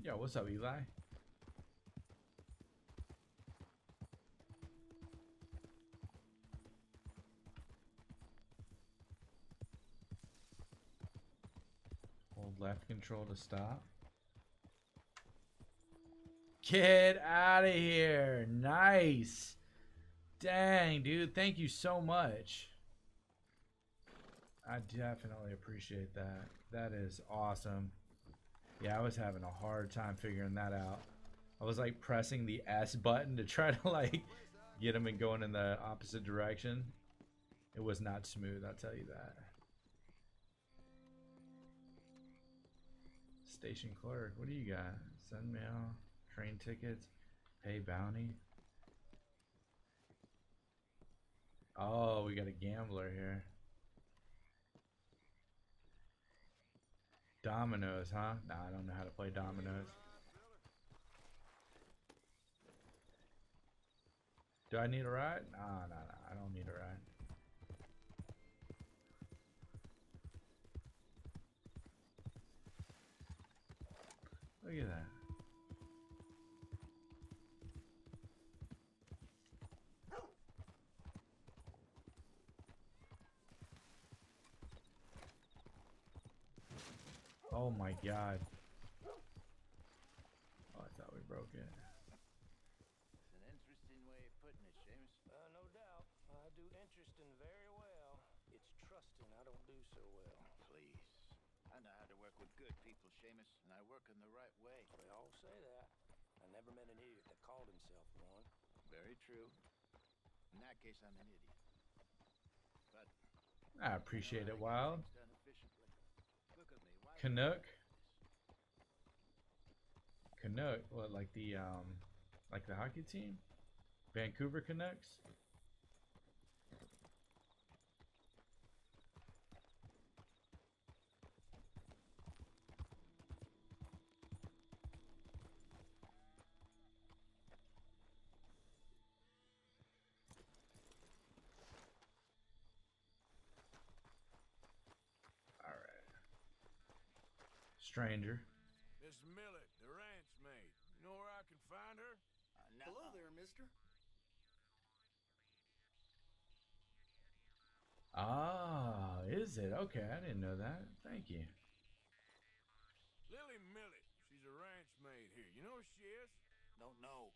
Yo, what's up, Eli? Hold left control to stop. Get out of here. Nice. Dang, dude. Thank you so much. I definitely appreciate that. That is awesome. Yeah, I was having a hard time figuring that out. I was like pressing the S button to try to like get him and going in the opposite direction. It was not smooth, I'll tell you that. Station clerk, what do you got? Send mail, train tickets, pay bounty. Oh, we got a gambler here. Dominoes, huh? Nah, I don't know how to play dominoes. Do I need a ride? Nah, I don't need a ride. Look at that. Oh my god. Oh, I thought we broke it. It's an interesting way of putting it, Seamus. No doubt. I do interesting very well. It's trusting I don't do so well. Please. I know how to work with good people, Seamus, and I work in the right way. They all say that. I never met an idiot that called himself one. Very true. In that case, I'm an idiot. But I appreciate it, Wild. things done efficiently. Look at me. Why Canuck. Canuck, what, like the hockey team? Vancouver Canucks? Alright. Stranger. Miss Millet, the ranch maid. You know where I can find her? Hello there, mister. Ah, is it? Okay, I didn't know that. Thank you. Lily Millet. She's a ranch maid here. You know where she is? Don't know.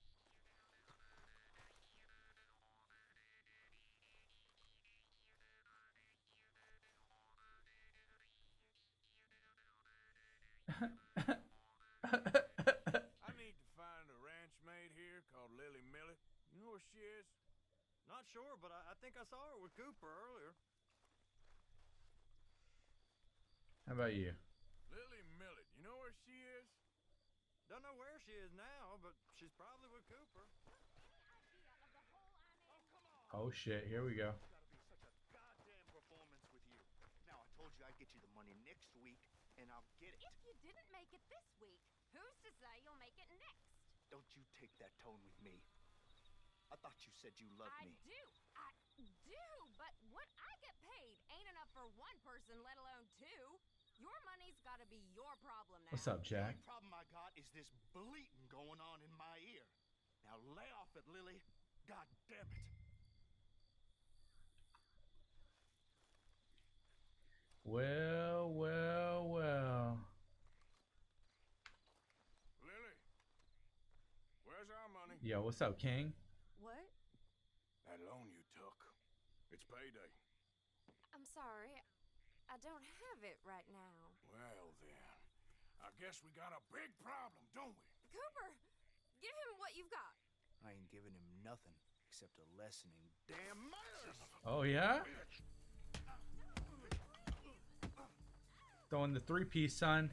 I need to find a ranch maid here called Lily Millet. You know where she is? Not sure, but I think I saw her with Cooper earlier. How about you? Lily Millet. You know where she is? Don't know where she is now, but she's probably with Cooper. Oh shit, here we go. Gotta be such a goddamn performance with you. Now, I told you I'd get you the money next week, and I'll get it. If you didn't make it this week, who's to say you'll make it next? Don't you take that tone with me. I thought you said you loved me. I do, but what I get paid ain't enough for one person, let alone two. Your money's gotta be your problem now. What's up, Jack? The only problem I got is this bleating going on in my ear. Now lay off it, Lily. God damn it. Well, well, well. Lily. Where's our money? Yo, what's up, King? What? That loan you took. It's payday. I'm sorry. I don't have it right now. Well then, I guess we got a big problem, don't we? Cooper, give him what you've got. I ain't giving him nothing except a lesson in damn manners. Oh yeah? Throwing the three-piece, son.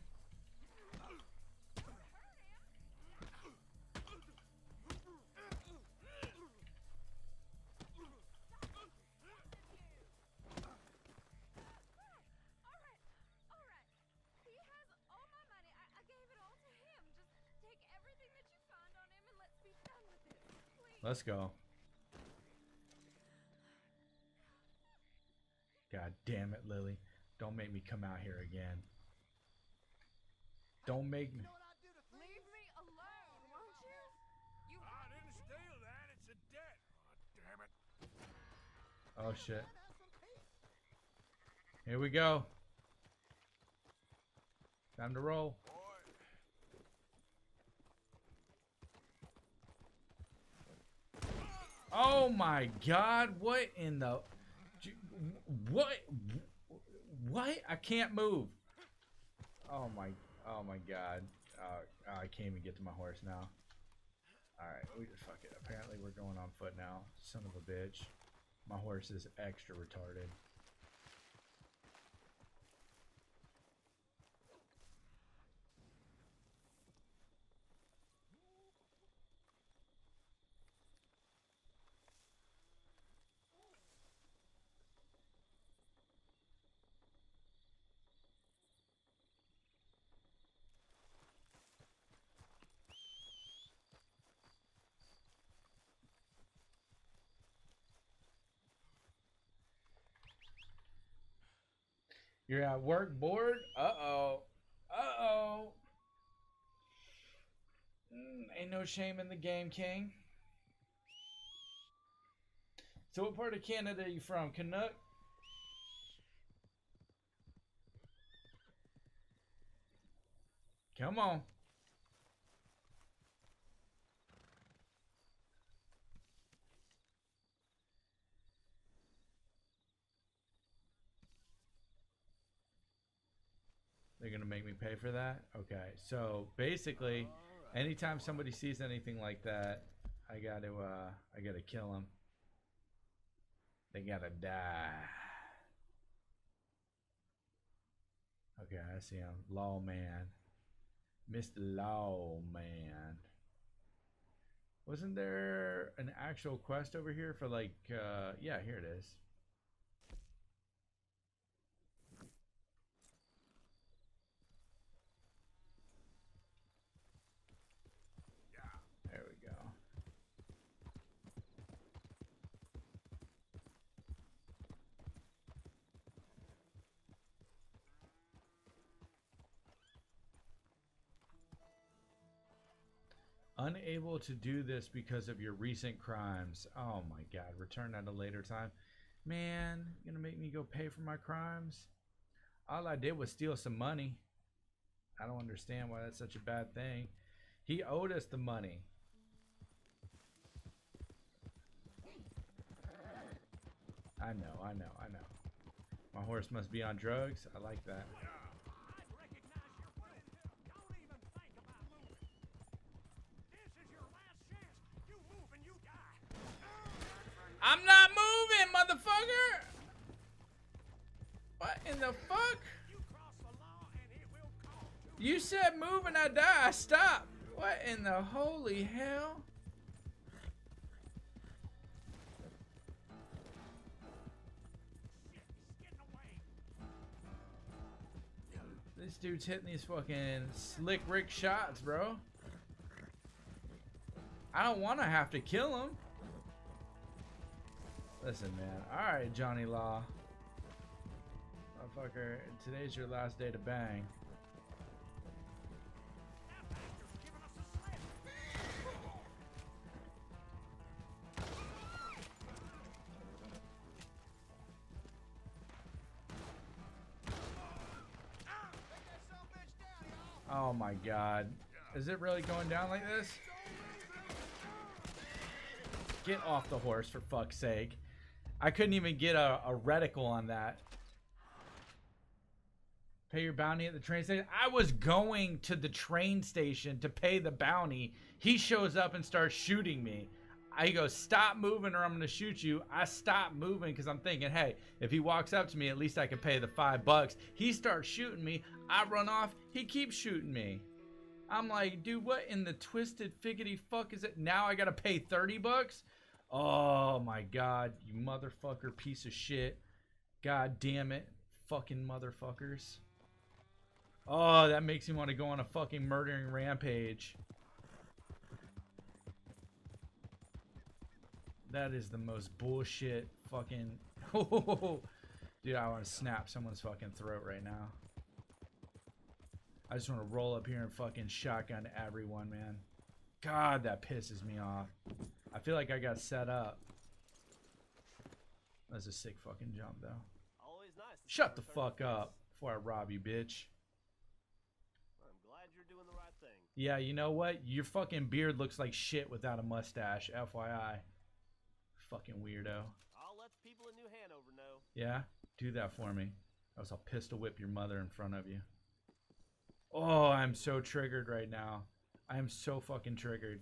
Let's go. God damn it, Lily. Don't make me come out here again. Don't make me. You know what I'd do to Oh shit. Here we go. Time to roll. Oh my god, what in the... What? What? I can't move. Oh my god. I can't even get to my horse now. Alright, fuck it. Apparently we're going on foot now. Son of a bitch. My horse is extra retarded. You're at work bored? Uh-oh. Uh-oh. Ain't no shame in the game, King. So what part of Canada are you from? Canuck? Come on. They're gonna make me pay for that? Okay, so basically, anytime somebody sees anything like that, I gotta kill them. They gotta die. Okay, I see him. Lawman. Mr. Lawman. Wasn't there an actual quest over here for like, yeah, here it is. There we go. Unable to do this because of your recent crimes. Oh my god, return at a later time. Man, you gonna make me go pay for my crimes? All I did was steal some money. I don't understand why that's such a bad thing. He owed us the money. I know. My horse must be on drugs. I like that. I'm not moving, motherfucker! What in the fuck? You said move and I die. Stop. What in the holy hell? This dude's hitting these fucking slick Rick shots, bro. I don't want to have to kill him. Listen, man. Alright, Johnny Law. Motherfucker, today's your last day to bang. Oh my god. Is it really going down like this? Get off the horse, for fuck's sake. I couldn't even get a reticle on that. Pay your bounty at the train station. I was going to the train station to pay the bounty. He shows up and starts shooting me. I go, stop moving or I'm going to shoot you. I stop moving because I'm thinking, hey, if he walks up to me, at least I can pay the $5. He starts shooting me. I run off. He keeps shooting me. I'm like, dude, what in the twisted figgity fuck is it? Now I got to pay $30? Oh my god, you motherfucker piece of shit. God damn it. Fucking motherfuckers. Oh, that makes me want to go on a fucking murdering rampage. That is the most bullshit fucking... Dude, I want to snap someone's fucking throat right now. I just want to roll up here and fucking shotgun everyone, man. God, that pisses me off. I feel like I got set up. That's a sick fucking jump, though. Always nice. to Shut see the a return fuck up before I rob you, bitch. I'm glad you're doing the right thing. Yeah, you know what? Your fucking beard looks like shit without a mustache, FYI. Fucking weirdo. I'll let the people in New Hanover know. Yeah? Do that for me. Or else I'll pistol whip your mother in front of you. Oh, I'm so triggered right now. I am so fucking triggered.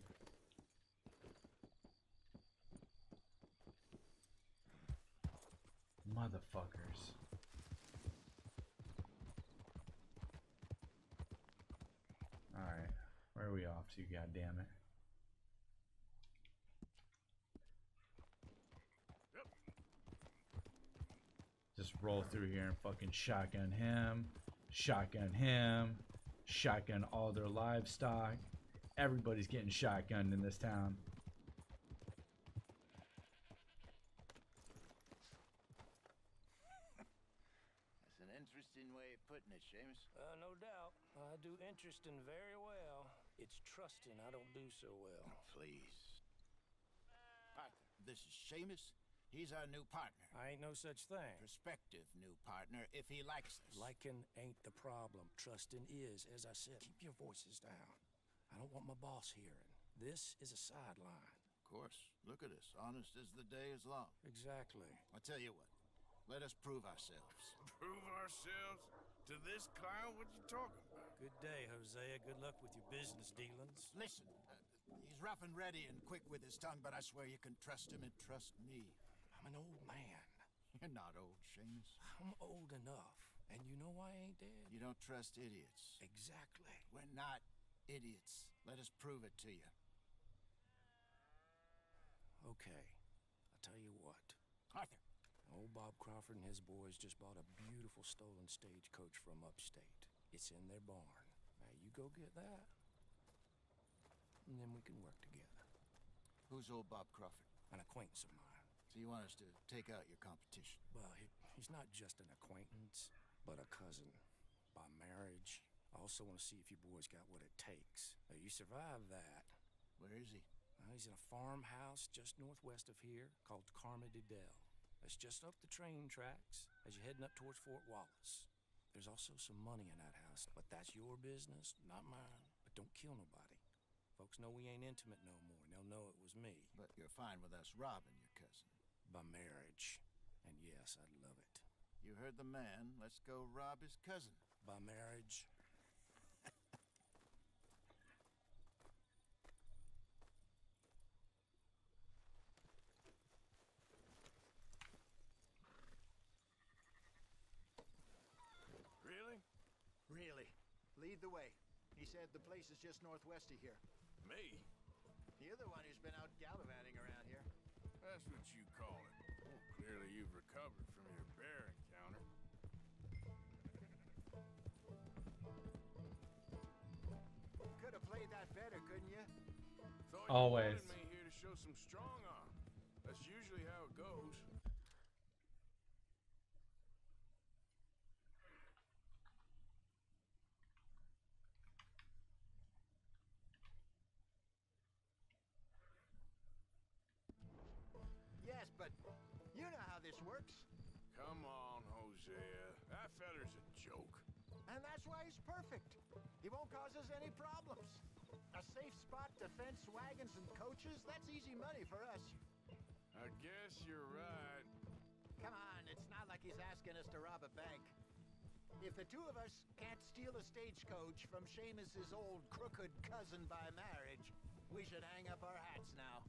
Motherfuckers. Alright. Where are we off to, goddammit? Just roll through here and fucking shotgun him, shotgun all their livestock. Everybody's getting shotgunned in this town. That's an interesting way of putting it, Seamus. No doubt. I do interesting very well. It's trusting I don't do so well. Please. Arthur, this is Seamus. He's our new partner. I ain't no such thing. Prospective new partner, if he likes us. Liking ain't the problem. Trusting is, as I said. Keep your voices down. I don't want my boss hearing. This is a sideline. Of course. Look at us. Honest as the day is long. Exactly. I'll tell you what. Let us prove ourselves. Prove ourselves to this clown? What you talking about? Good day, Hosea. Good luck with your business dealings. Listen, he's rough and ready and quick with his tongue, but I swear you can trust him and trust me. I'm an old man. You're not old, Seamus. I'm old enough. And you know I ain't dead. You don't trust idiots. Exactly. We're not idiots. Let us prove it to you. Okay. I'll tell you what. Arthur. Old Bob Crawford and his boys just bought a beautiful stolen stagecoach from upstate. It's in their barn. Now you go get that, and then we can work together. Who's old Bob Crawford? An acquaintance of mine. So you want us to take out your competition? Well, he's not just an acquaintance, but a cousin. By marriage. I also want to see if you boys got what it takes. Now, you survive that. Where is he? He's in a farmhouse just northwest of here called Carmody Dell. That's just up the train tracks as you're heading up towards Fort Wallace. There's also some money in that house, but that's your business, not mine. But don't kill nobody. Folks know we ain't intimate no more, and they'll know it was me. But you're fine with us robbing your cousin. By marriage. And yes, I'd love it. You heard the man. Let's go rob his cousin. By marriage. Really? Really. Lead the way. He said the place is just northwest of here. Me? You're the one who's been out gallivanting around here. That's what you call it. Oh, clearly you've recovered from your bear encounter. Could have played that better, couldn't you? Thought Always. You wanted me here to show some strong arm. That's usually how it goes. Yes, but you know how this works. Come on, Hosea. That feller's a joke. And that's why he's perfect. He won't cause us any problems. A safe spot to fence wagons and coaches, that's easy money for us. I guess you're right. Come on, it's not like he's asking us to rob a bank. If the two of us can't steal a stagecoach from Seamus's old crooked cousin by marriage, we should hang up our hats now.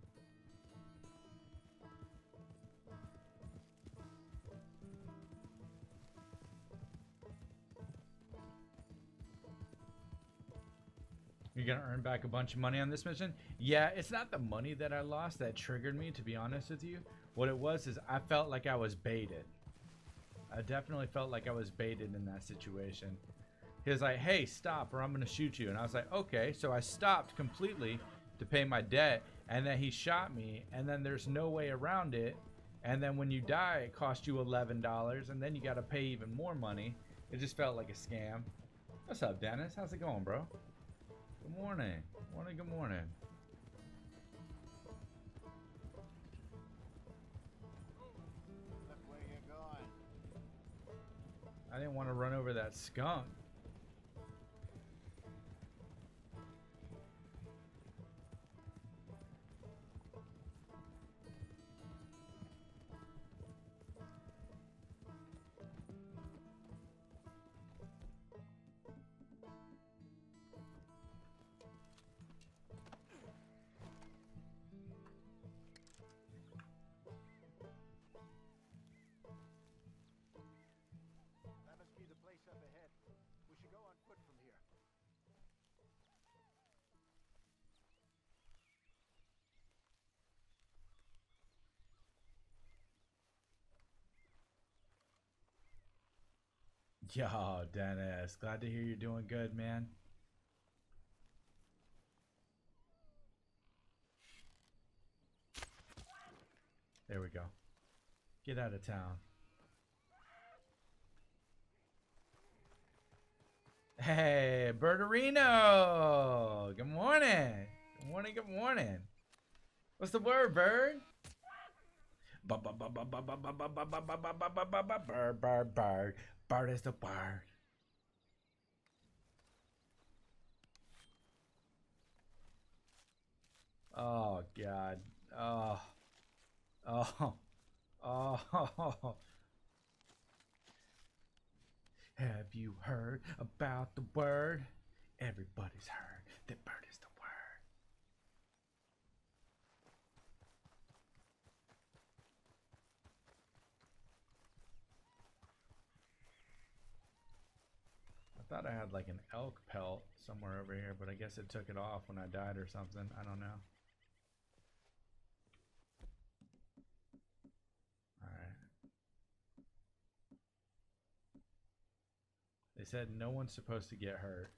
You're gonna earn back a bunch of money on this mission? Yeah, it's not the money that I lost that triggered me, to be honest with you. What it was is I felt like I was baited. I definitely felt like I was baited in that situation. He was like, hey, stop or I'm gonna shoot you. And I was like, okay. So I stopped completely to pay my debt, and then he shot me, and then there's no way around it. And then when you die, it costs you $11, and then you gotta pay even more money. It just felt like a scam. What's up, Dennis? How's it going, bro? Good morning. Morning, good morning. that skunk. That must be the place up ahead. We should go on foot from here. Yo, Dennis, glad to hear you're doing good, man. There we go. Get out of town. Hey, Birderino! Good morning. Good morning, good morning. What's the word, bird? Bird, bird, bird. Bird is the word. Oh, God. Oh. Oh. Oh. Have you heard about the word? Everybody's heard that bird is the word. I thought I had like an elk pelt somewhere over here, but I guess it took it off when I died or something. I don't know. Alright. They said no one's supposed to get hurt.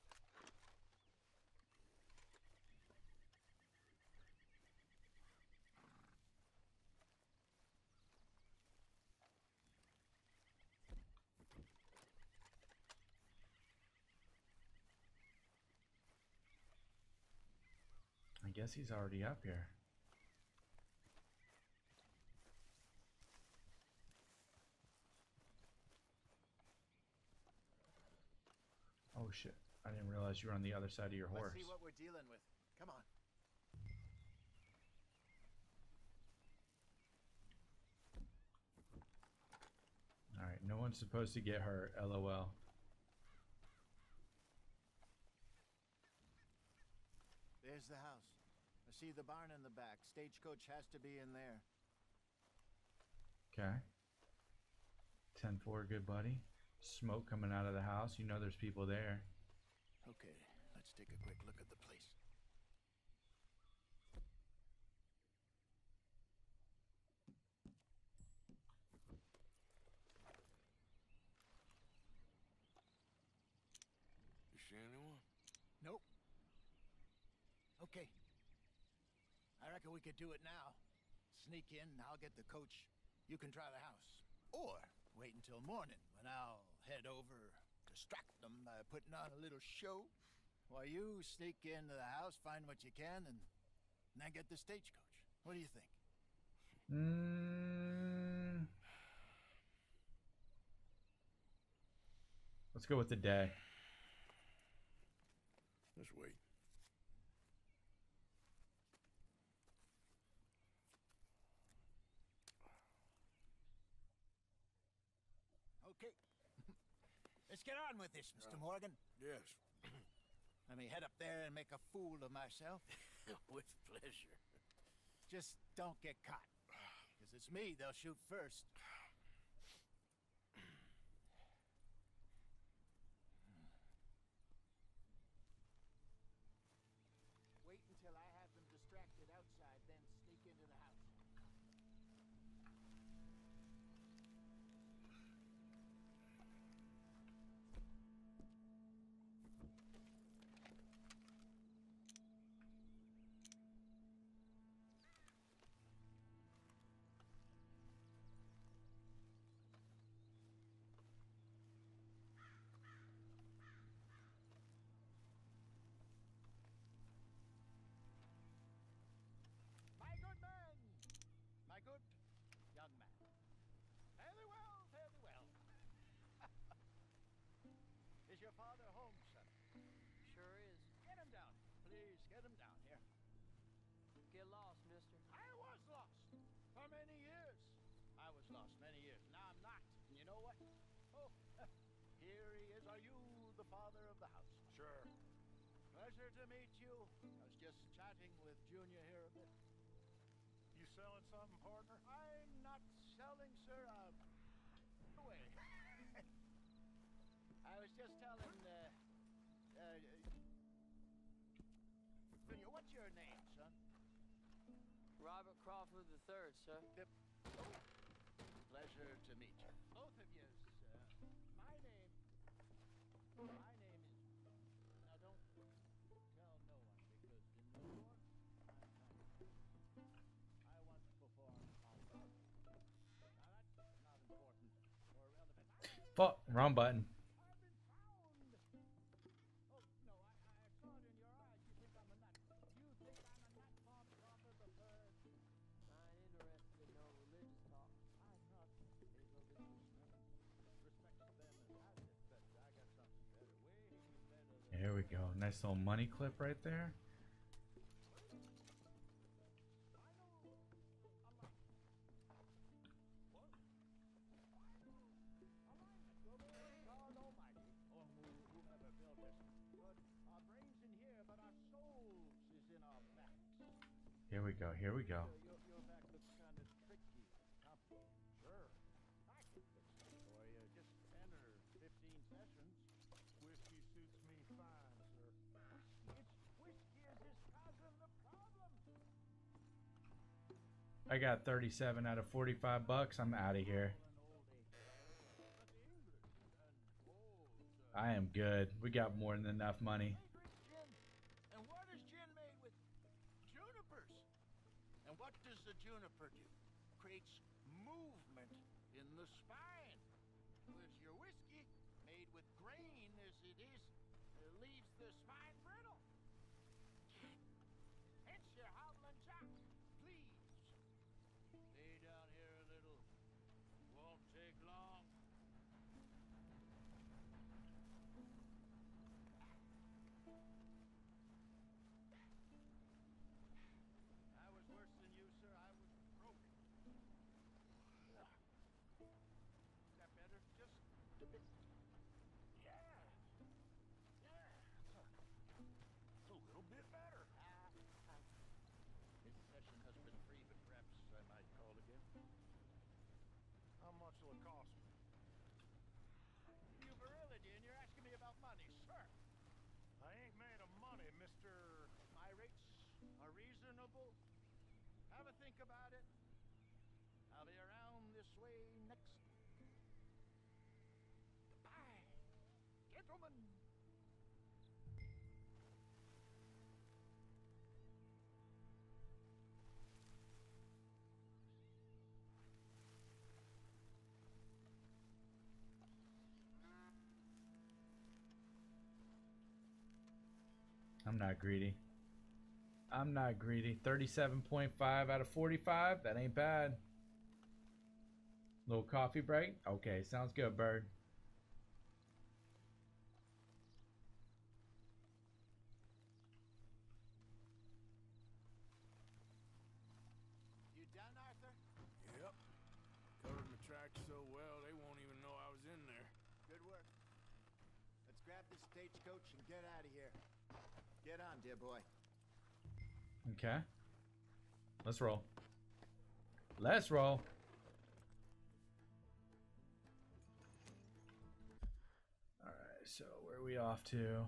I guess he's already up here. Oh shit. I didn't realize you were on the other side of your horse. Let's see what we're dealing with. Come on. Alright, no one's supposed to get hurt, LOL. There's the house. I see the barn in the back. Stagecoach has to be in there. Okay. 10-4, good buddy. Smoke coming out of the house. You know there's people there. Okay, let's take a quick look at the place. You see anyone? Nope. Okay. I reckon we could do it now. Sneak in, I'll get the coach. You can try the house. Or wait until morning when I'll head over, distract them by putting on a little show, while you sneak into the house, find what you can, and then get the stagecoach. What do you think? Let's go with the day. Let's wait. Okay. Let's get on with this, Mr. Morgan. Yes. Let me head up there and make a fool of myself. With pleasure. Just don't get caught. Because it's me they'll shoot first. Wait until I have them distracted outside, then sneak into the house. your father home, son? Sure is. Get him down. Please, get him down here. Get lost, mister. I was lost for many years. I was lost many years. Now I'm not. And you know what? Oh, here he is. Are you the father of the house? Sure. Pleasure to meet you. I was just chatting with Junior here a bit. You selling something, partner? I'm not selling, sir. Away. I was just telling, Junior, what's your name, son? Robert Crawford III, sir. Pleasure to meet you. Both of you. My name is. Now don't tell no one because in New York, I once performed on Broadway. Now that's not important or relevant. Fuck, wrong button. I've been found. Oh no, I saw it in your eyes. You think I'm a nut? You think I'm a nut, Bob Crawford the third? I ain't interested in no religious talk. I'm not a religious man. Respect to them as has it, but I got something better, way better than. Here we go. Nice little money clip right there. God Almighty, or whomever built this, put our brains in here, but our souls is in our backs. Here we go. Here we go. Your back looks kind of tricky, complicated. Sure, I can fix it for you. Just 10 or 15 sessions. Whiskey suits me fine, sir. Whiskey is just causing the problem. I got 37 out of 45 bucks. I'm out of here. I am good. We got more than enough money. And what is gin made with? Junipers. And what does the juniper do? Creates movement in the spine. Whereas your whiskey, made with grain as it is, leaves the spine brittle. Hence your howling jock. Please. Lay down here a little. Won't take long. I was worse than you, sir. I was broken. Is that better? Just a bit. Yeah. It's a little bit better. This session has been free, but perhaps I might call again. How much will it cost me? You virility, and you're asking me about money, sir. I ain't made of money, Mr. My rates are reasonable. Have a think about it. I'll be around this way next week. Bye, gentlemen. I'm not greedy. I'm not greedy. 37.5 out of 45. That ain't bad. Little coffee break. Okay, sounds good, Bird. You done, Arthur? Yep. Covered my tracks so well, they won't even know I was in there. Good work. Let's grab this stagecoach and get out of here. Get on, dear boy. Okay. Let's roll. Let's roll. All right, so where are we off to?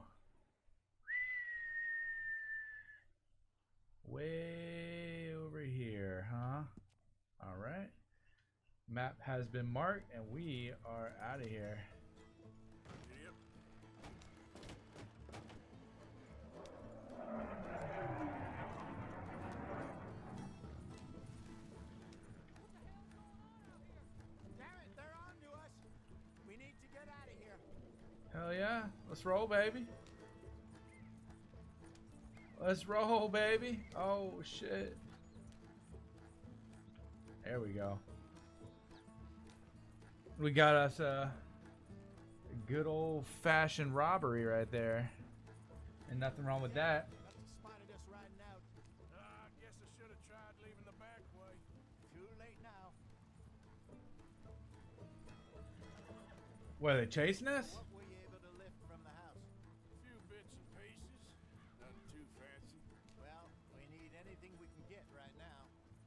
Way over here, huh? All right. Map has been marked and we are out of here. Yep. Damn it, they're on to us. We need to get out of here. Hell yeah. Let's roll, baby. Let's roll, baby. Oh, shit. There we go. We got us a Good old-fashioned robbery right there. And nothing wrong with that. Spotted us riding out. I guess I should have tried leaving the back way. Too late now. What, are they chasing us? What were you able to lift from the house? A few bits and pieces. Nothing too fancy. Well, we need anything we can get right now.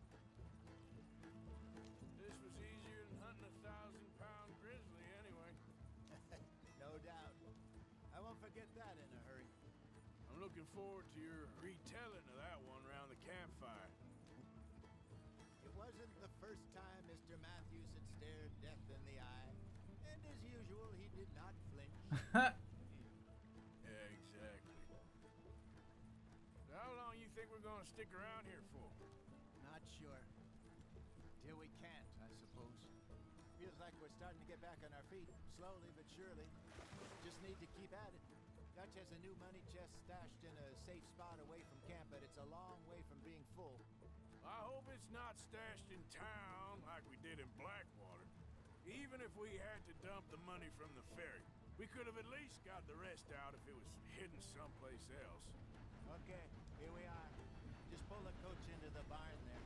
This was easier than hunting a 1,000-pound grizzly anyway. No doubt. I won't forget that in a hurry. I'm looking forward to your retelling of that one around the campfire. It wasn't the first time Mr. Matthews had stared death in the eye. And as usual, he did not flinch. Yeah, exactly. So how long you think we're gonna stick around here for? Not sure. Till we can't, I suppose. Feels like we're starting to get back on our feet, slowly but surely. Just need to keep at it. Dutch has a new money chest stashed in a safe spot away from camp, but it's a long way from being full. I hope it's not stashed in town like we did in Blackwater. Even if we had to dump the money from the ferry, we could have at least got the rest out if it was hidden someplace else. Okay, here we are. Just pull the coach into the barn there.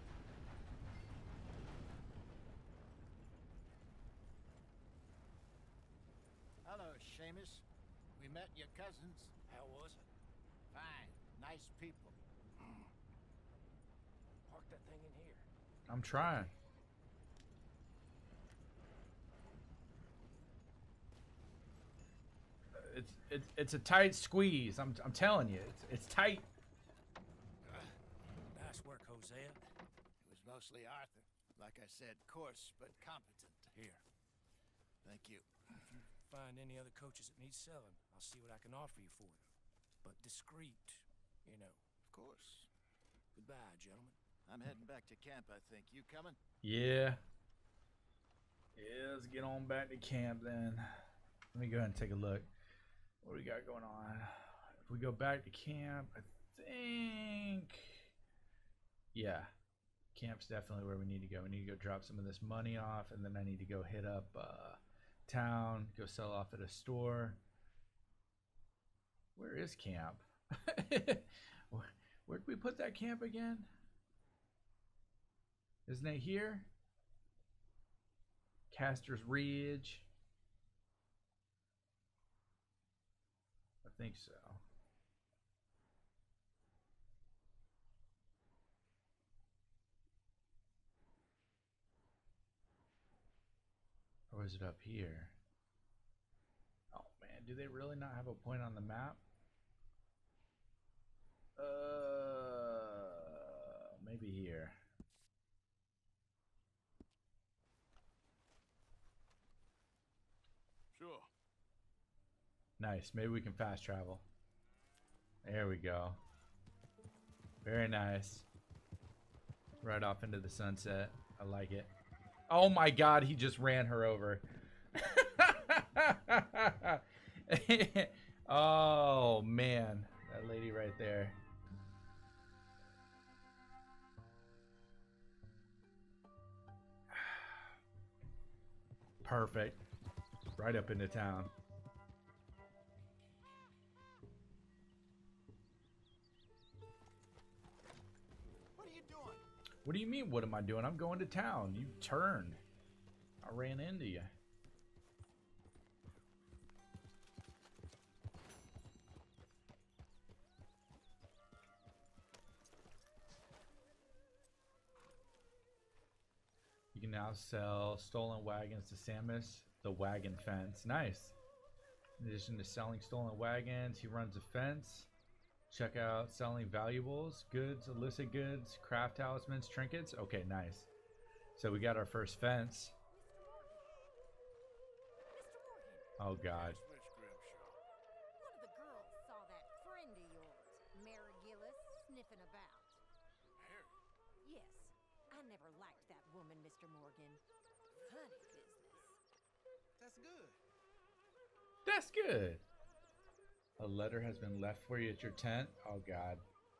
Hello, Seamus. We met your cousins. How was it? Fine. Nice people. Park that thing in here. I'm trying. It's a tight squeeze. I'm telling you, it's tight. Nice work, Hosea. It was mostly Arthur. Like I said, coarse but competent. Here. Thank you. If you find any other coaches that need selling, I'll see what I can offer you for them. But discreet, you know. Of course. Goodbye, gentlemen. I'm heading back to camp, I think. You coming? Yeah. Yeah, let's get on back to camp then. Let me go ahead and take a look. What do we got going on? If we go back to camp, I think... Yeah. Camp's definitely where we need to go. We need to go drop some of this money off, and then I need to go hit up town, go sell off at a store. Where is camp? Where'd we put that camp again? Isn't it here? Caster's Ridge. I think so. Or is it up here? Oh man, do they really not have a point on the map? Maybe here. Sure. Nice. Maybe we can fast travel. There we go. Very nice. Right off into the sunset. I like it. Oh my god, he just ran her over. Oh man, that lady right there. Perfect. Right up into town. What are you doing? What do you mean, what am I doing? I'm going to town. You turned. I ran into you. You can now sell stolen wagons to Samus, the wagon fence. Nice. In addition to selling stolen wagons, he runs a fence. Check out selling valuables, goods, illicit goods, craft talismans, trinkets. Okay, nice. So we got our first fence. Oh God. One of the girls saw that friend of yours, Mary Gillis, sniffing about. Mary? Yes, I never liked that woman, Mr. Morgan. Funny business. That's good. That's good. A letter has been left for you at your tent. Oh God.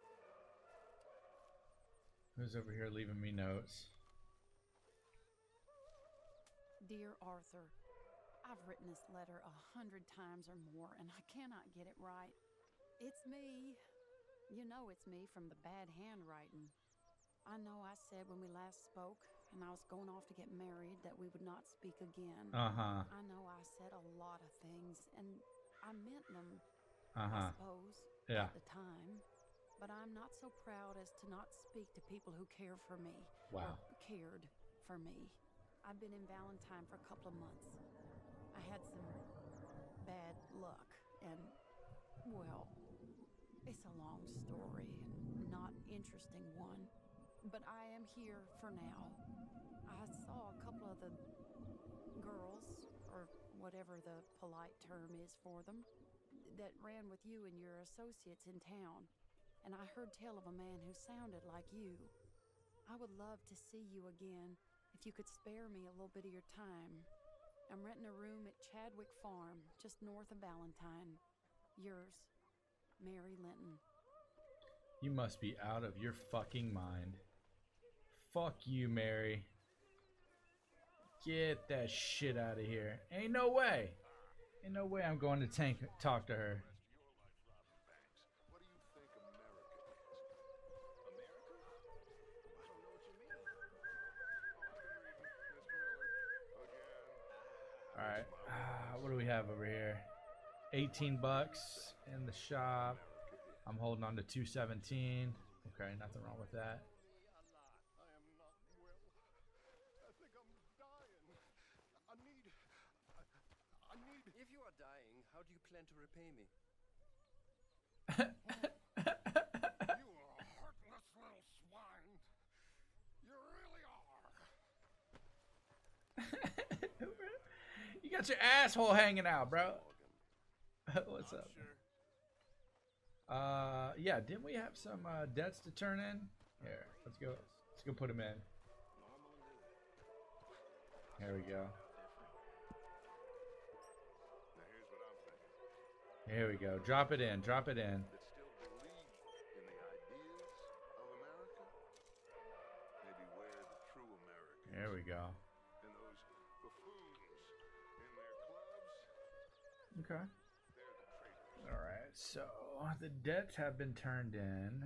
Who's over here leaving me notes? Dear Arthur, I've written this letter 100 times or more, and I cannot get it right. It's me. You know it's me from the bad handwriting. I know I said when we last spoke, and I was going off to get married, that we would not speak again. Uh-huh. I know I said a lot of things, and I meant them, Uh-huh. I suppose, Yeah. at the time. But I'm not so proud as to not speak to people who care for me. Wow. Or cared for me. I've been in Valentine for a couple of months. I had some bad luck, and, well, it's a long story and not interesting one. But I am here for now. I saw a couple of the girls, or whatever the polite term is for them, that ran with you and your associates in town. And I heard tell of a man who sounded like you. I would love to see you again if you could spare me a little bit of your time. I'm renting a room at Chadwick Farm, just north of Valentine. Yours, Mary Linton. You must be out of your fucking mind. Fuck you, Mary. Get that shit out of here. Ain't no way. Ain't no way I'm going to talk to her. What do you think America is? America? I don't know what you mean. Oh, I've been reading Mr. Miller again. Alright. What do we have over here? 18 bucks in the shop. I'm holding on to 217. Okay, nothing wrong with that. I am not well. I think I'm dying. I need. If you are dying, how do you plan to repay me? You are a heartless little swine. You really are. You got your asshole hanging out, bro. What's up? Yeah, didn't we have some debts to turn in? Here, let's go put them in. There we go. Now here's what I'm thinking. Here we go. Drop it in. Drop it in. That still believe in the ideas of America. Maybe where the true Americans. There we go. And those buffoons in their clubs. Okay. They're the traitors. All right. So the debts have been turned in.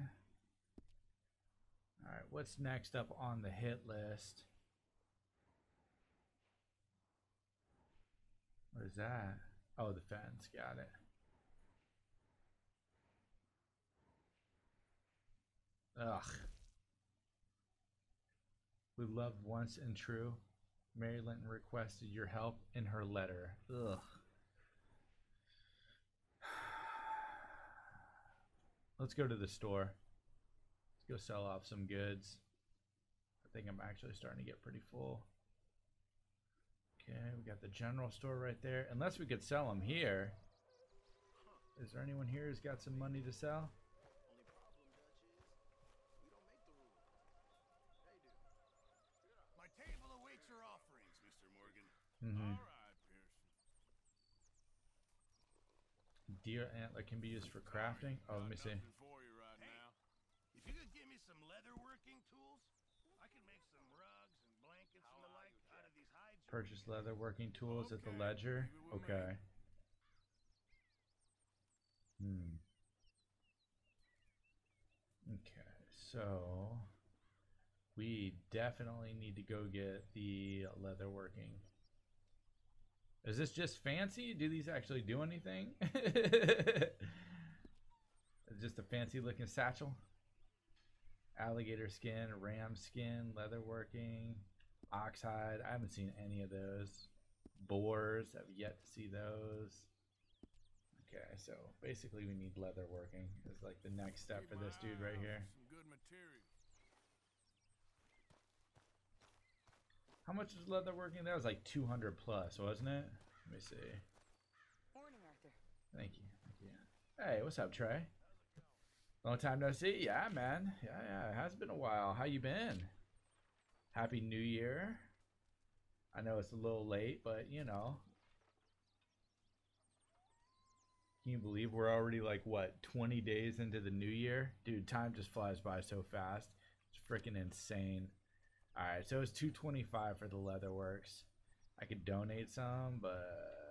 All right. What's next up on the hit list? What is that? Oh, the fence. Got it. Ugh. We loved once and true. Mary Linton requested your help in her letter. Ugh. Let's go to the store. Let's go sell off some goods. I think I'm actually starting to get pretty full. Okay, we got the general store right there. Unless we could sell them here. Is there anyone here who's got some money to sell? My table awaits your offerings, Mr. Morgan. Mm-hmm. All right, Pearson. Deer antler can be used for crafting. Oh, let me see. Nothing for you right now. If you could give me some leather working tools, I can make some rugs and blankets and the like out of these hides. Purchase leather working tools at the Okay, ledger. leave it with Okay. me. Okay, so we definitely need to go get the leather working. Is this just fancy? Do these actually do anything? It's just a fancy looking satchel. Alligator skin, ram skin, leather working, oxhide. I haven't seen any of those. Boars, I've yet to see those. Okay, so basically we need leather working is like the next step Keep for my this dude eye right out here. for some good material. How much is leather working? That was like 200 plus, wasn't it? Let me see. Morning, Arthur. Thank you. Thank you. Hey, what's up, Trey? Long time no see. Yeah, man. Yeah, it has been a while. How you been? Happy New Year. I know it's a little late, but you know. Can you believe we're already like, what, 20 days into the new year? Dude, time just flies by so fast. It's freaking insane. All right, so it's $225 for the Leatherworks. I could donate some, but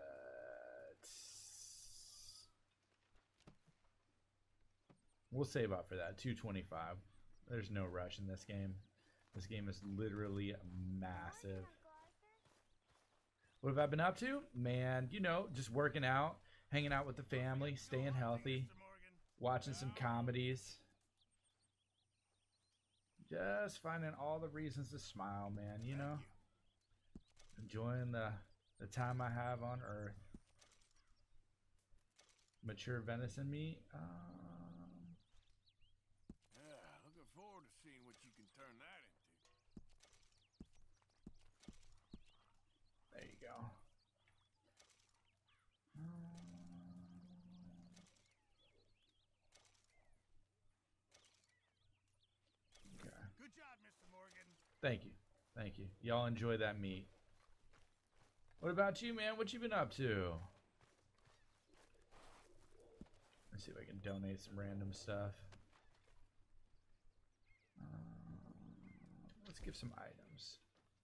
we'll save up for that. 225. There's no rush in this game. This game is literally massive. What have I been up to? Man, you know, just working out, hanging out with the family, staying healthy, watching some comedies. Just finding all the reasons to smile, man, you know? Enjoying the time I have on Earth. Mature venison meat. Yeah, looking forward to seeing what you can turn that into. There you go. Okay. Good job, Mr. Morgan. Thank you. Thank you. Y'all enjoy that meat. What about you, man? What you been up to? Let's see if I can donate some random stuff. Let's give some items.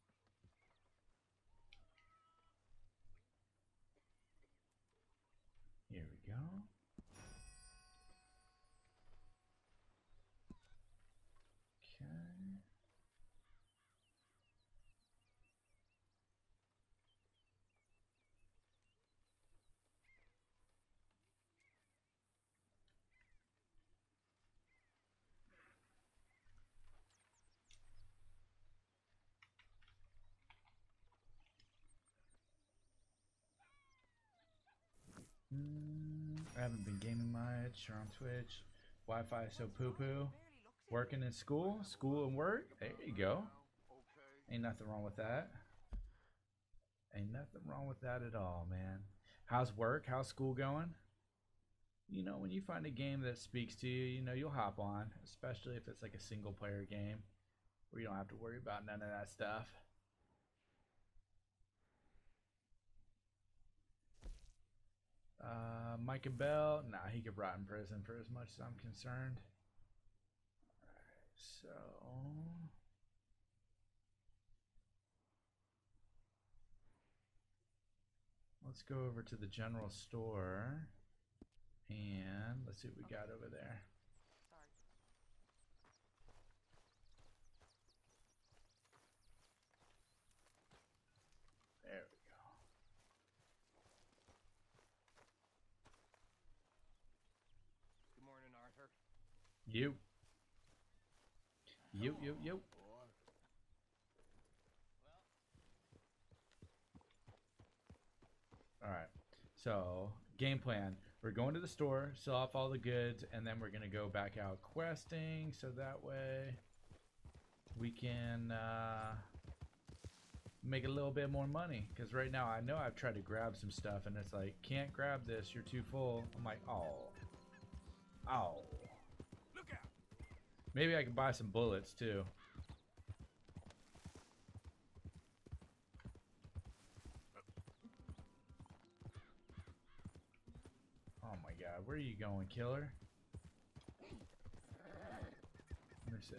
Here we go. Okay. I haven't been gaming much or on Twitch. Wi-Fi so poo-poo. Working in school, school and work. There you go. Ain't nothing wrong with that. Ain't nothing wrong with that at all, man. How's work? How's school going? You know, when you find a game that speaks to you, you know, you'll hop on, especially if it's like a single player game where you don't have to worry about none of that stuff. Micah Bell, nah, he could rot in prison for as much as I'm concerned. Alright, so let's go over to the general store and let's see what we got over there. There we go. Good morning, Arthur. You. Alright, so game plan. We're going to the store, sell off all the goods, and then we're going to go back out questing, so that way we can make a little bit more money. Because right now I know I've tried to grab some stuff, and it's like, can't grab this, you're too full. I'm like, oh. Look out! Maybe I can buy some bullets, too. Oh my god, where are you going, killer? Let me see.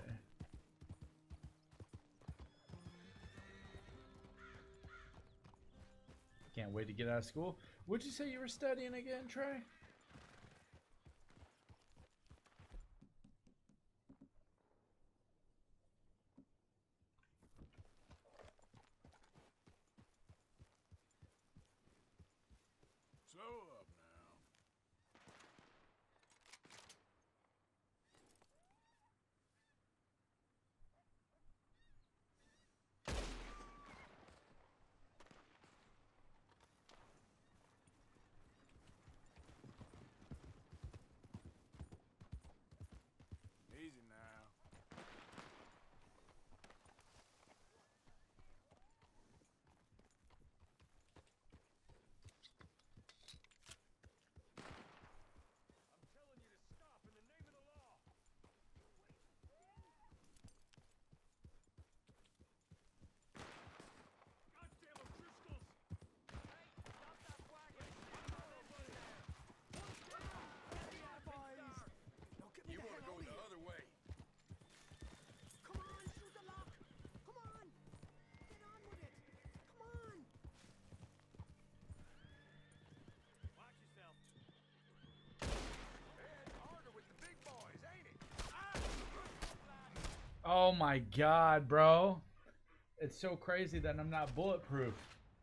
Can't wait to get out of school. What'd you say you were studying again, Trey? Slow up now. Oh my god, bro. It's so crazy that I'm not bulletproof.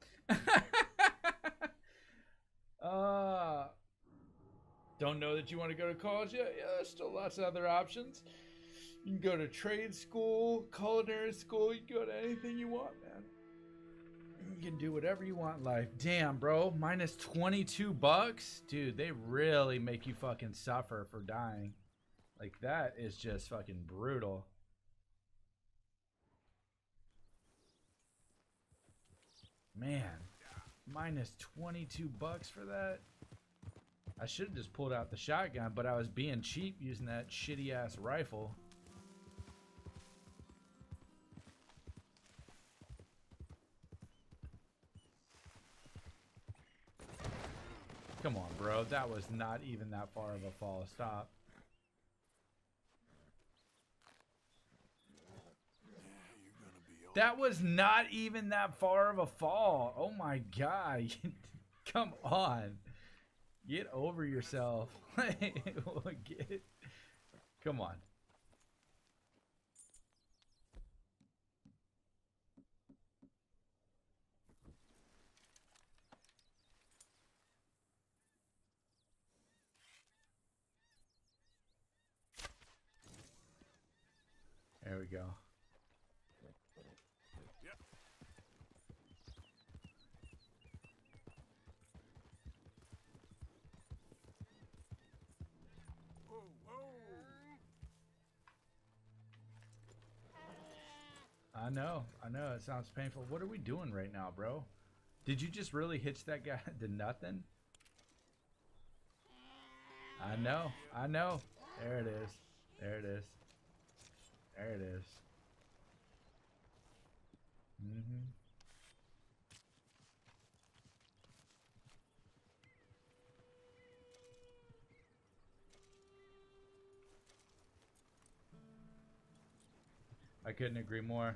Don't know that you want to go to college yet? Yeah, there's still lots of other options. You can go to trade school, culinary school. You can go to anything you want, man. You can do whatever you want in life. Damn, bro. Minus 22 bucks? Dude, they really make you fucking suffer for dying. Like, that is just fucking brutal. Man, minus 22 bucks for that? I should have just pulled out the shotgun, but I was being cheap using that shitty ass rifle. Come on, bro. That was not even that far of a fall. Stop. That was not even that far of a fall. Oh my god. Come on. Get over yourself. Come on. There we go. Yep. Whoa, whoa. I know. It sounds painful. What are we doing right now, bro? Did you just really hitch that guy to nothing? I know. There it is. There it is. There it is. I couldn't agree more.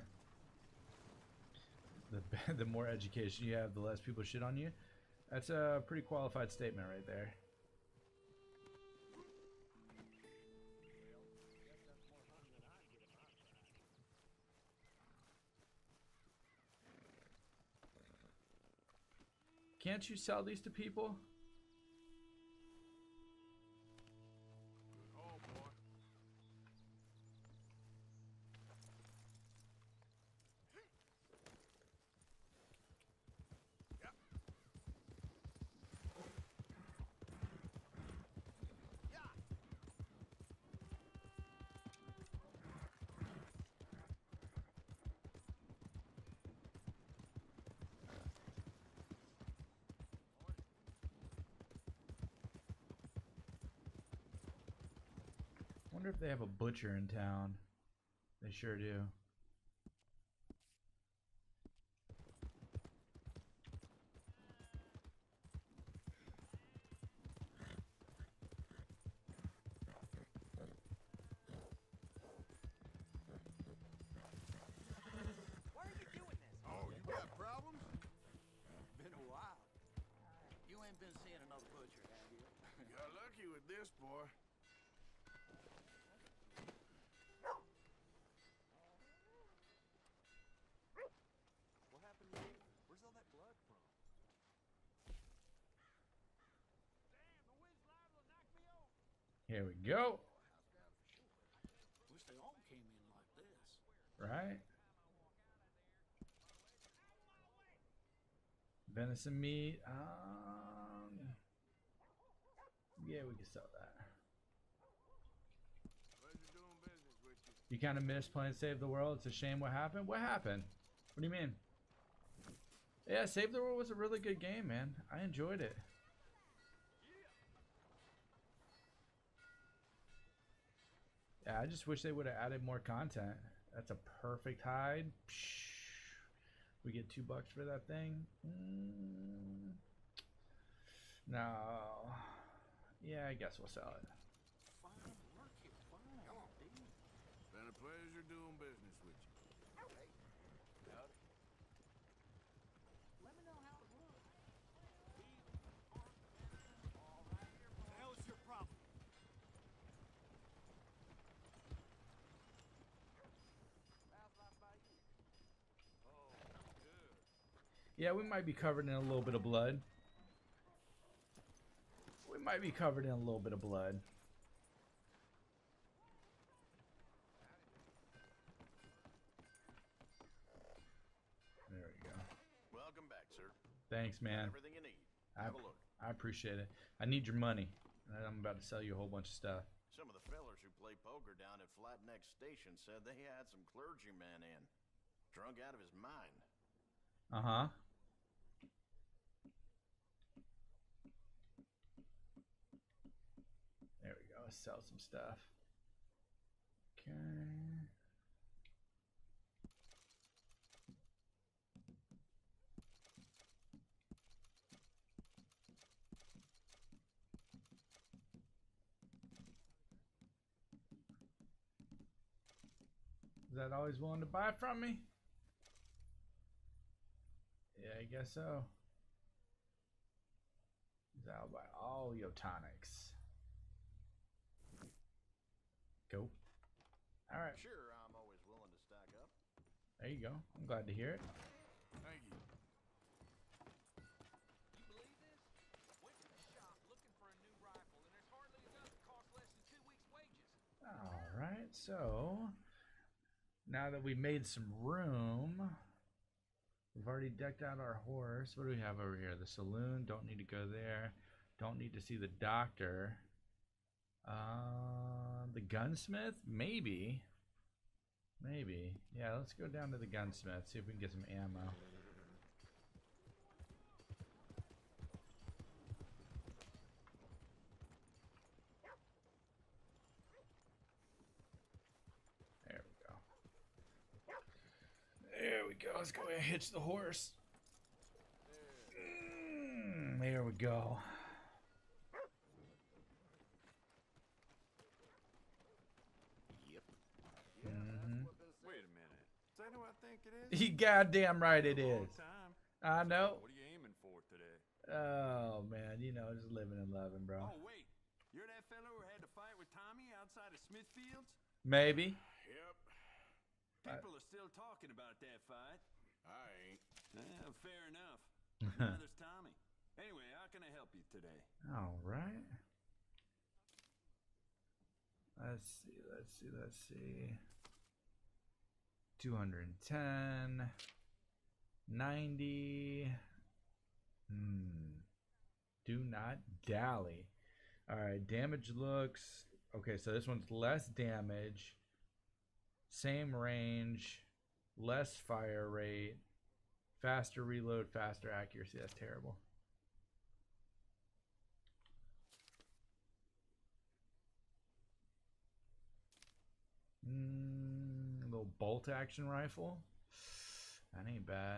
The more education you have, the less people shit on you. That's a pretty qualified statement right there. Can't you sell these to people? Oh, boy. Yep. Wonder if they have a butcher in town. They sure do. Why are you doing this? Oh, you got problems? Been a while. You ain't been seeing another butcher, have you? Got lucky with this, boy. What happened, Dave? Where's all that blood from? Here we go. Wish they all came in like this. Right? Venison meat. Yeah, we can sell that. Pleasure doing business with you. You kind of miss playing Save the World. It's a shame what happened. What happened? What do you mean? Yeah, Save the World was a really good game, man. I enjoyed it. Yeah, I just wish they would have added more content. That's a perfect hide. Psh, we get $2 for that thing. No. Yeah, I guess we'll sell it. Fine work here, fine. Come on, Dave. Been a pleasure doing business with you. Let me know how it looks. The hell is your problem? Yeah, we might be covered in a little bit of blood. We might be covered in a little bit of blood. There we go. Welcome back, sir. Thanks, man. Everything you need. Have a look. I appreciate it. I need your money. I'm about to sell you a whole bunch of stuff. Some of the fellers who play poker down at Flatneck Station said they had some clergyman in. Drunk out of his mind. Uh-huh. There we go. Let's sell some stuff. Okay. Is that always willing to buy from me? Yeah, I guess so. I'll buy all your tonics. Go. All right. Sure, I'm always willing to stack up. There you go. I'm glad to hear it. Thank you. You believe this? Went to the shop looking for a new rifle, and there's hardly enough that costs less than 2 weeks' wages. All right. So now that we made some room, we've already decked out our horse. What do we have over here? The saloon. Don't need to go there. Don't need to see the doctor. The gunsmith? Maybe. Maybe. Yeah, let's go down to the gunsmith. See if we can get some ammo. There we go. There we go. Let's go ahead and hitch the horse. There we go. Wait a minute. Is that who I think it is? You goddamn right it is. I know. What are you aiming for today? Oh man, you know, just living and loving, bro. Oh wait, you're that fellow who had to fight with Tommy outside of Smithfields? Maybe. Yep. People are still talking about that fight. I ain't. Fair enough. Neither's Tommy. Anyway, how can I help you today? All right. Let's see. 210. 90. Do not dally. All right, damage looks okay. So this one's less damage, same range, less fire rate, faster reload, faster accuracy. That's terrible. Little bolt action rifle. That ain't bad.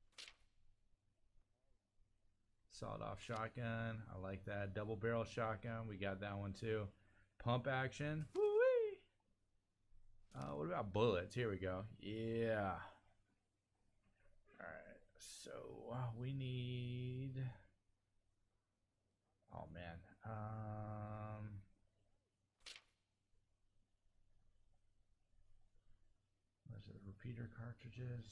Sawed-off shotgun. I like that. Double barrel shotgun. We got that one too. Pump action. Woo-wee. What about bullets? Here we go. Yeah. All right. So we need. Oh man. What is it? Repeater cartridges.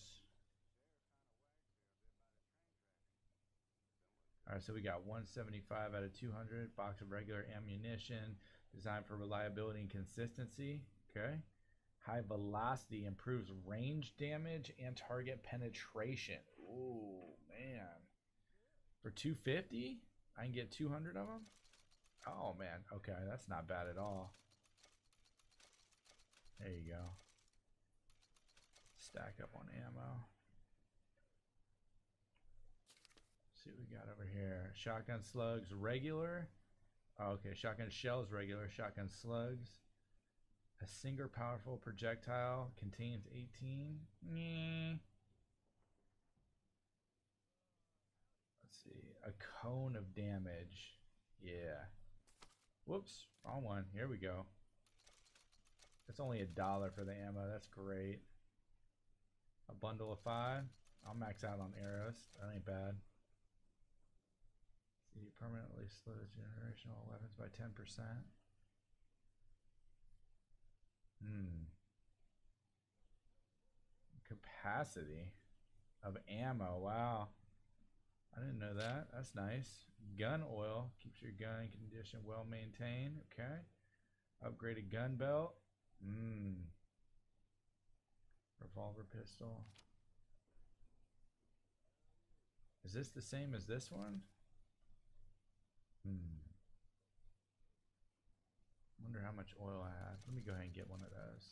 All right, so we got 175 out of 200. Box of regular ammunition, designed for reliability and consistency. Okay. High velocity improves range damage and target penetration. Ooh, man. For 250, I can get 200 of them? Oh, man. Okay, that's not bad at all. There you go. Stack up on ammo. See what we got over here. Shotgun slugs regular. Oh, okay, shotgun shells regular. Shotgun slugs. A single powerful projectile contains 18. Let's see. A cone of damage. Yeah. Whoops. Wrong one. Here we go. It's only $1 for the ammo. That's great. A bundle of 5. I'll max out on arrows. That ain't bad. See, permanently slows generational weapons by 10%. Capacity of ammo. Wow. I didn't know that. That's nice. Gun oil keeps your gun condition well maintained. Okay. Upgraded gun belt. Revolver pistol. Is this the same as this one? Wonder how much oil I have. Let me go ahead and get one of those.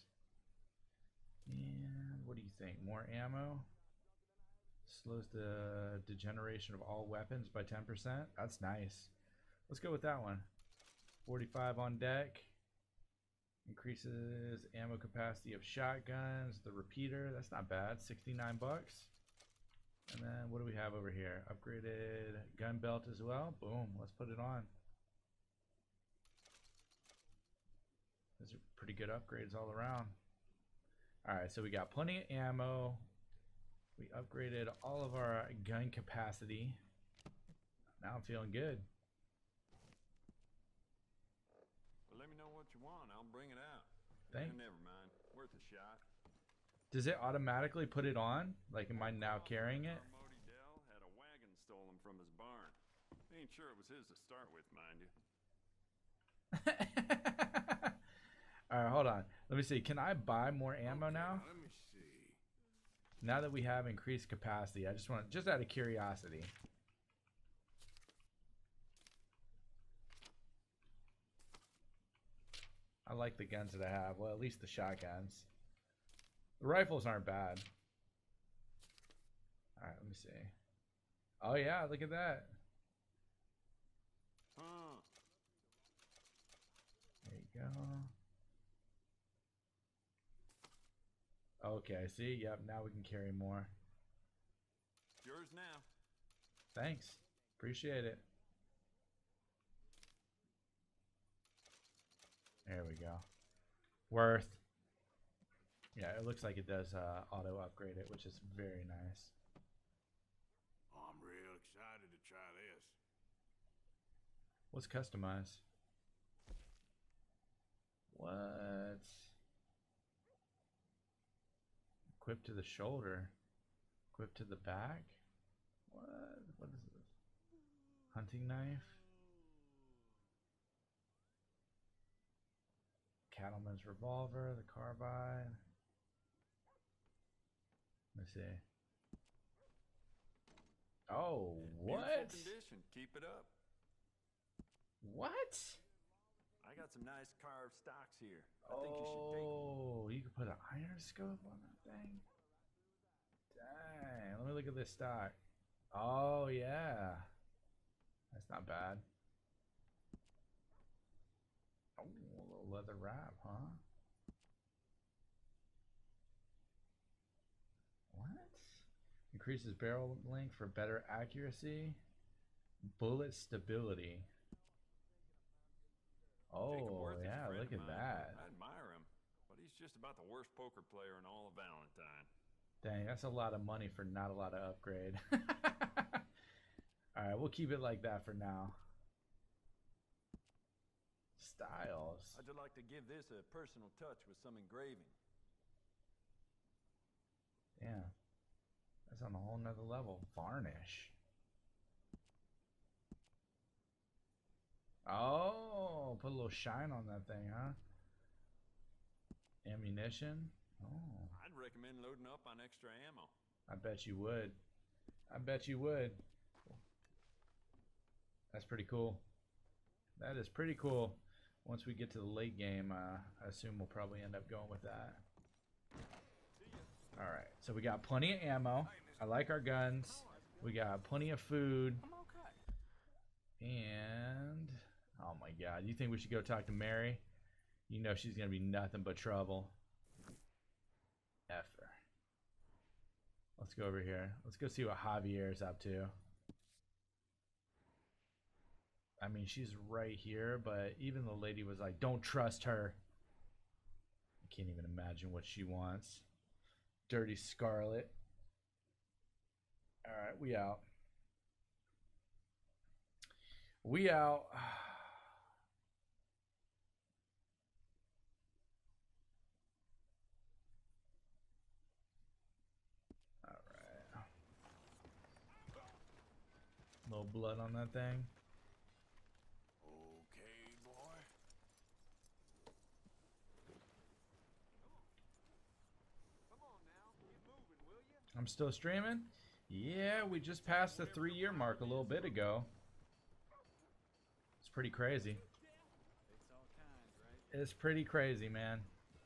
And what do you think? More ammo? Slows the degeneration of all weapons by 10%. That's nice. Let's go with that one. 45 on deck. Increases ammo capacity of shotguns. The repeater. That's not bad. 69 bucks. And then what do we have over here? Upgraded gun belt as well. Boom. Let's put it on. Those are pretty good upgrades all around. Alright, so we got plenty of ammo. We upgraded all of our gun capacity. Now I'm feeling good. Well, let me know what you want. I'll bring it out. Thanks. Never mind. Worth a shot. Does it automatically put it on? Like, am I now carrying it? Modi Dell had a wagon stolen from his barn. Ain't sure it was his to start with, mind you. Alright, hold on. Let me see. Can I buy more ammo now? Let me see. Now that we have increased capacity, I just want, just out of curiosity. I like the guns that I have. Well, at least the shotguns. The rifles aren't bad. Alright, let me see. Oh yeah, look at that. There you go. Okay, see? Yep, now we can carry more. Yours now. Thanks. Appreciate it. There we go. Worth. Yeah, it looks like it does auto upgrade it, which is very nice. Oh, I'm real excited to try this. What's customized? What? Equipped to the shoulder. Equipped to the back? What? What is this? Hunting knife? Cattleman's revolver, the carbine. Let's see. Oh, what? Beautiful condition. Keep it up. What? I got some nice carved stocks here. I think you should take them. Oh, you could put an iron scope on that thing? Dang, let me look at this stock. Oh, yeah. That's not bad. Oh, a little leather wrap, huh? What? Increases barrel length for better accuracy. Bullet stability. Oh, yeah, look at that. I admire him, but he's just about the worst poker player in all of Valentine. Dang, that's a lot of money for not a lot of upgrade. Alright, we'll keep it like that for now. Styles. I'd just like to give this a personal touch with some engraving. Yeah. That's on a whole nother level. Varnish. Oh, put a little shine on that thing, huh? Ammunition. Oh. I'd recommend loading up on extra ammo. I bet you would. I bet you would. That's pretty cool. That is pretty cool. Once we get to the late game, I assume we'll probably end up going with that. Alright, so we got plenty of ammo. I like our guns. We got plenty of food. And... oh my god, you think we should go talk to Mary? You know she's gonna be nothing but trouble. F her. Let's go over here. Let's go see what Javier's up to. I mean, she's right here, but even the lady was like, don't trust her. I can't even imagine what she wants. Dirty Scarlet. Alright, we out. We out. Little blood on that thing. Okay, boy. I'm still streaming? Yeah, we just passed the 3-year mark a little bit ago. It's pretty crazy. It's pretty crazy, man.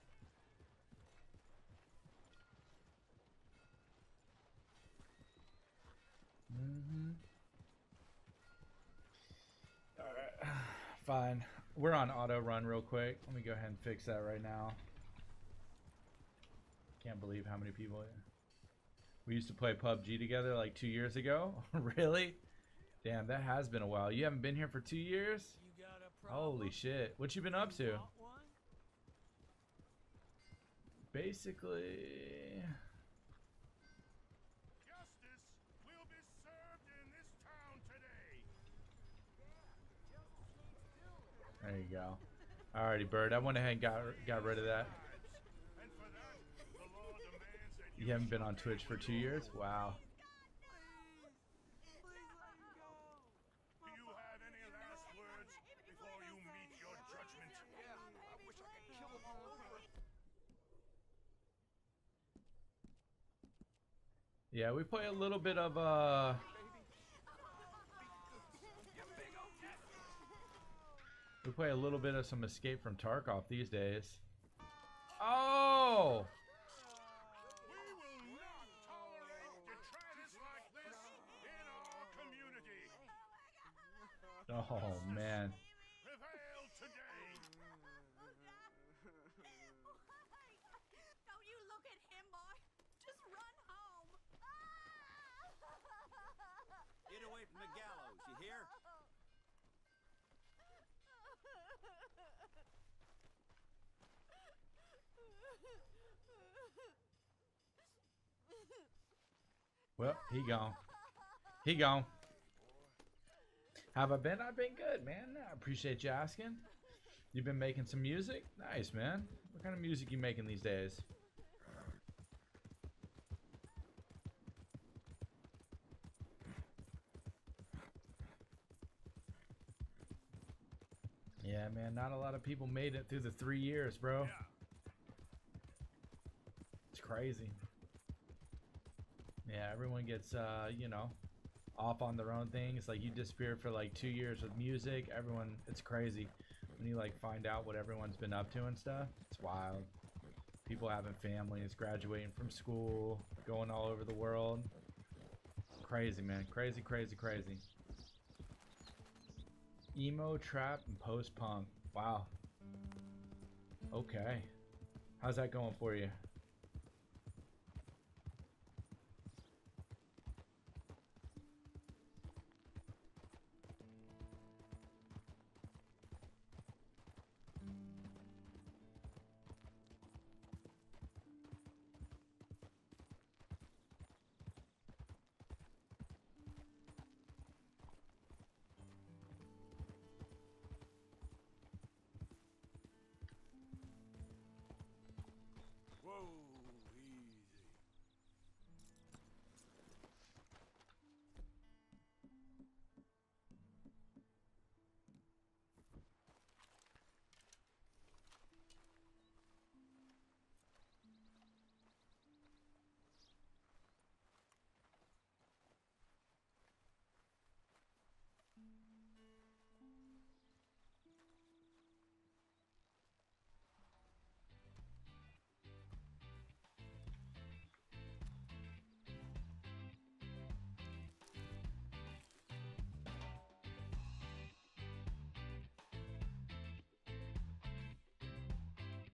Alright. Fine. We're on auto run real quick. Let me go ahead and fix that right now. Can't believe how many people. We used to play PUBG together like 2 years ago. Really? Damn, that has been a while. You haven't been here for 2 years? Holy shit. What you been up to? Basically... Justice will be served in this town today. There you go. Alrighty, Bird. I went ahead and got rid of that. And for that, the law demands that You haven't been on Twitch for 2 years? Wow. Do you have any last words before you meet your judgment? Yeah, I wish I could kill them all over. Yeah, we play a little bit of we play a little bit of some Escape from Tarkov these days. Oh! We will not tolerate detritus like this in our community. Oh man. Prevail today. Don't you look at him, boy. Just run home. Get away from the gallows, you hear? Well, he gone. He gone. Have I been? I've been good, man. I appreciate you asking. You've been making some music? Nice, man. What kind of music you making these days? Yeah, man. Not a lot of people made it through the 3 years, bro. It's crazy. Yeah, everyone gets, you know, off on their own thing. It's like you disappeared for like 2 years with music. Everyone, it's crazy when you like find out what everyone's been up to and stuff. It's wild. People having families, graduating from school, going all over the world. Crazy, man. Crazy, crazy, crazy. Emo, trap, and post-punk. Wow. Okay. How's that going for you?